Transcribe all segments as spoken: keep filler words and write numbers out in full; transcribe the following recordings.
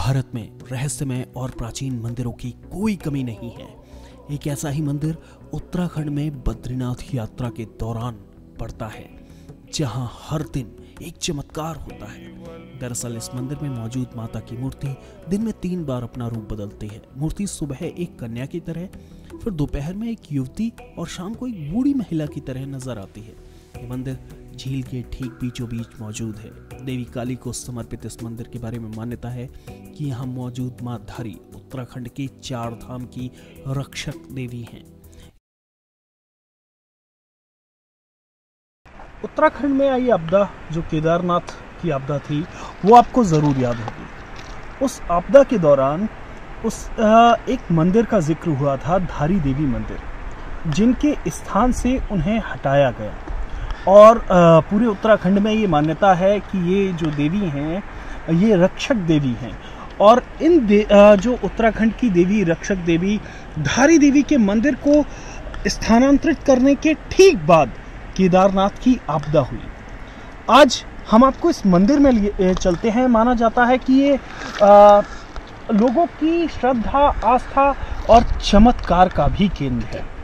भारत में रहस्यमय और प्राचीन मंदिरों की कोई कमी नहीं है। एक ऐसा ही मंदिर उत्तराखंड में बद्रीनाथ यात्रा के दौरान पड़ता है, जहां हर दिन एक चमत्कार होता है। दरअसल इस मंदिर में मौजूद माता की मूर्ति दिन में तीन बार अपना रूप बदलती है। मूर्ति सुबह एक कन्या की तरह, फिर दोपहर में एक युवती और शाम को एक बूढ़ी महिला की तरह नजर आती है। ये मंदिर झील के ठीक बीचों बीच मौजूद है। देवी काली को समर्पित इस मंदिर के बारे में मान्यता है कि यहाँ मौजूद मां धारी उत्तराखंड के चार धाम की रक्षक देवी हैं। उत्तराखंड में आई आपदा जो केदारनाथ की आपदा थी, वो आपको जरूर याद होगी। उस आपदा के दौरान उस एक मंदिर का जिक्र हुआ था, धारी देवी मंदिर, जिनके स्थान से उन्हें हटाया गया। और पूरे उत्तराखंड में ये मान्यता है कि ये जो देवी हैं, ये रक्षक देवी हैं। और इन जो उत्तराखंड की देवी रक्षक देवी धारी देवी के मंदिर को स्थानांतरित करने के ठीक बाद केदारनाथ की आपदा हुई। आज हम आपको इस मंदिर में लिए चलते हैं। माना जाता है कि ये आ, लोगों की श्रद्धा, आस्था और चमत्कार का भी केंद्र है।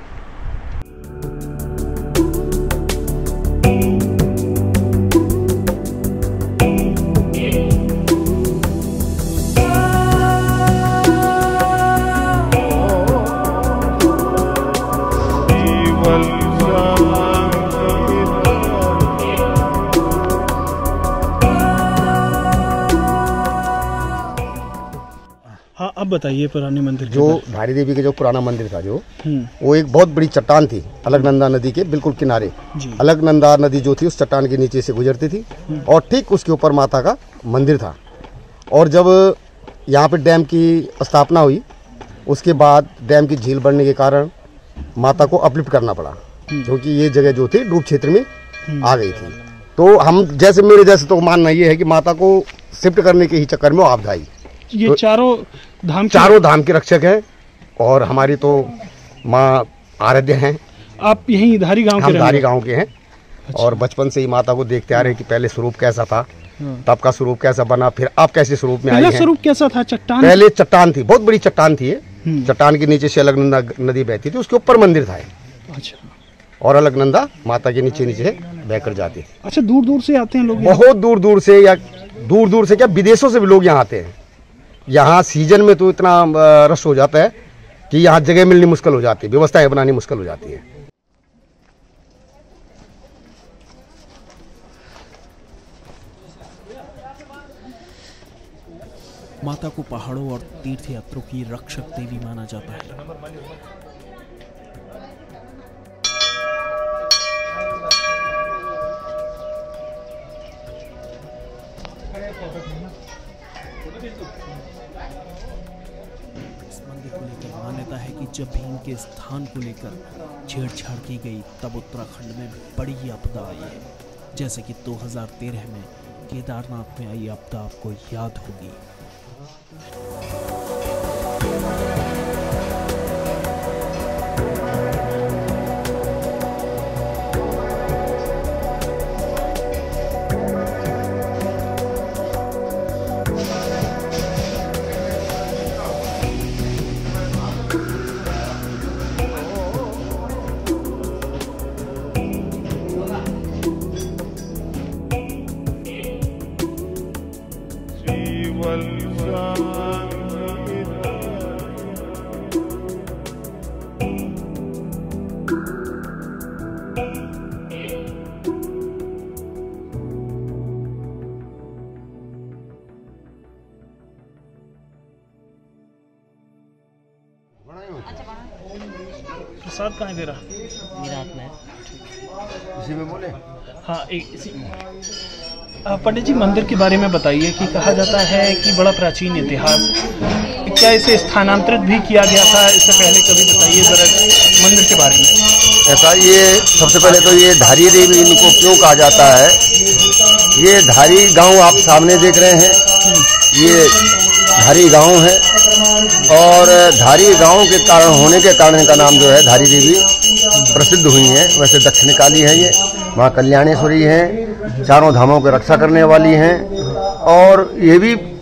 हाँ, अब बताइए पुराने मंदिर जो धारी देवी के जो पुराना मंदिर था, जो वो एक बहुत बड़ी चट्टान थी अलकनंदा नदी के बिल्कुल किनारे। अलकनंदा नदी जो थी उस चट्टान के नीचे से गुजरती थी और ठीक उसके ऊपर माता का मंदिर था। और जब यहाँ पे डैम की स्थापना हुई, उसके बाद डैम की झील बढ़ने के कारण माता को अपलिफ्ट करना पड़ा, क्योंकि ये जगह जो थी डूब क्षेत्र में आ गई थी। तो हम जैसे मेरे जैसे तो मानना ये है कि माता को शिफ्ट करने के ही चक्कर में वो आपदा आई। ये तो चारों धाम चारों धाम के रक्षक हैं और हमारी तो माँ आराध्य हैं। आप यहीं धारी गांव के? हम धारी गांव के हैं। अच्छा। और बचपन से ही माता को देखते आ रहे हैं कि पहले स्वरूप कैसा था, तब का स्वरूप कैसा बना, फिर अब कैसे स्वरूप में आई है। स्वरूप कैसा था? चट्टान? पहले चट्टान थी, बहुत बड़ी चट्टान थी। चट्टान के नीचे से अलकनंदा नदी बहती थी, उसके ऊपर मंदिर था। अच्छा। और अलकनंदा माता के नीचे नीचे बहकर जाती थी। अच्छा, दूर दूर से आते हैं लोग? बहुत दूर दूर से, या दूर दूर से क्या, विदेशों से भी लोग यहाँ आते हैं। यहाँ सीजन में तो इतना रश हो जाता है कि यहाँ जगह मिलनी मुश्किल हो जाती है, व्यवस्थाएं बनानी मुश्किल हो जाती है। माता को पहाड़ों और तीर्थ यात्रियों की रक्षक देवी माना जाता है। इस मंदिर को लेकर मान्यता है कि जब भी इनके स्थान को लेकर छेड़छाड़ की गई, तब उत्तराखंड में बड़ी आपदा आई है। जैसे कि दो हज़ार तेरह में केदारनाथ में आई आपदा आपको याद होगी। प्रसाद कहाँ है तेरा? मेरा हाथ में है। इसी में बोले? हाँ, एक इसी पंडित जी, मंदिर के बारे में बताइए कि कहा जाता है कि बड़ा प्राचीन इतिहास, क्या इसे स्थानांतरित भी किया गया था इससे पहले? कभी बताइए जरा मंदिर के बारे में। ऐसा, ये सबसे पहले तो ये धारी देवी इनको क्यों कहा जाता है, ये धारी गांव आप सामने देख रहे हैं, ये धारी गांव है। और धारी गांव के कारण होने के कारण इनका नाम जो है धारी देवी प्रसिद्ध हुई है। वैसे दक्षिण काली है, ये माँ कल्याणेश्वरी हैं, चारों धामों की रक्षा करने वाली हैं। और ये भी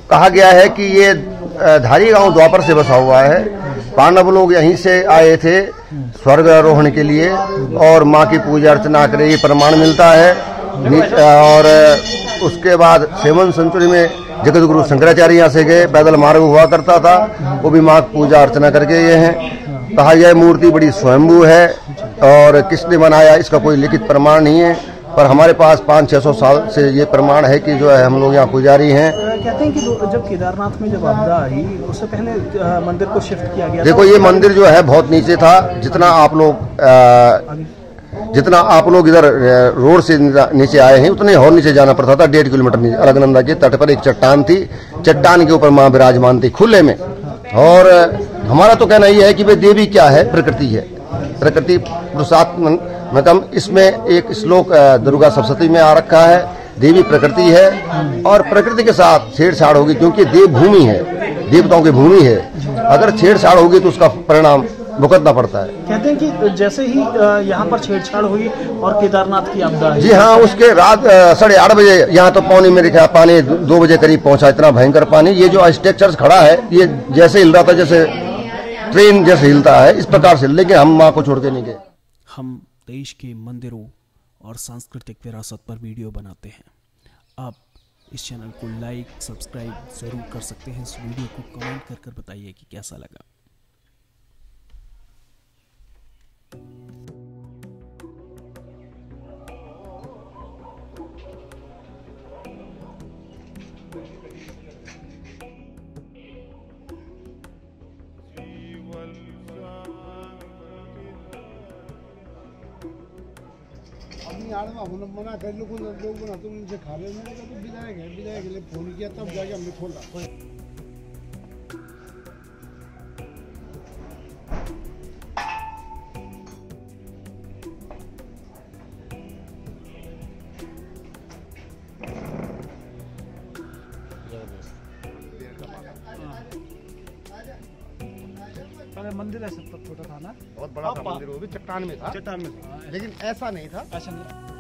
कहा गया है कि ये धारी गांव द्वापर से बसा हुआ है। पांडव लोग यहीं से आए थे स्वर्ग आरोहण के लिए और माँ की पूजा अर्चना करे, ये प्रमाण मिलता है। और उसके बाद सेवन सेंचुरी में जगत गुरु शंकराचार्य यहाँ से गए, पैदल मार्ग हुआ करता था, वो भी माँ की पूजा अर्चना करके ये हैं। कहा यह मूर्ति बड़ी स्वयंभू है और किसने बनाया इसका कोई लिखित प्रमाण नहीं है, पर हमारे पास पाँच छह सौ साल से ये प्रमाण है कि जो है हम लोग यहाँ पुजारी हैं। कहते हैं कि जब केदारनाथ में जब आपदा आई उससे पहले मंदिर को शिफ्ट किया गया। देखो ये मंदिर जो है बहुत नीचे था, जितना आप लोग जितना आप लोग इधर रोड से नीचे आए हैं उतने और नीचे जाना पड़ता था। डेढ़ किलोमीटर नीचे अलकनंदा के तट पर एक चट्टान थी, चट्टान के ऊपर माँ विराजमान थी खुले में। और हमारा तो कहना ये है कि भाई देवी क्या है, प्रकृति है, प्रकृति पुरुषात्मकम। इसमें एक श्लोक दुर्गा सप्तशती में आ रखा है, देवी प्रकृति है और प्रकृति के साथ छेड़छाड़ होगी, क्योंकि देव भूमि है, देवताओं की भूमि है। अगर छेड़छाड़ होगी तो उसका परिणाम भुगतना पड़ता है। कहते हैं कि जैसे ही यहाँ पर छेड़छाड़ हुई और केदारनाथ की आपदा जी हाँ, उसके रात साढ़े आठ बजे यहाँ तो पानी मेरे ख्याल पानी दो बजे करीब पहुंचा, इतना भयंकर पानी। ये जो स्ट्रक्चर खड़ा है ये जैसे हिल रहा था जैसे ट्रेन जैसे हिलता है, इस प्रकार से। लेकिन हम माँ को छोड़ के नहीं गए। हम देश के मंदिरों और सांस्कृतिक विरासत पर वीडियो बनाते हैं। आप इस चैनल को लाइक सब्सक्राइब जरूर कर सकते हैं। इस वीडियो को कमेंट कर कर बताइए कि कैसा लगा। मना कर लोगों ने लोग बना तुम इनसे खा रहे हो, मैंने कहा तो विधायक है, विधायक के लिए फोन किया तब जाके हमने खोला। मंदिर ऐसा छोटा था ना, बहुत बड़ा था मंदिर, वो भी चट्टान में था, चट्टान में था, लेकिन ऐसा नहीं था। ऐसा नहीं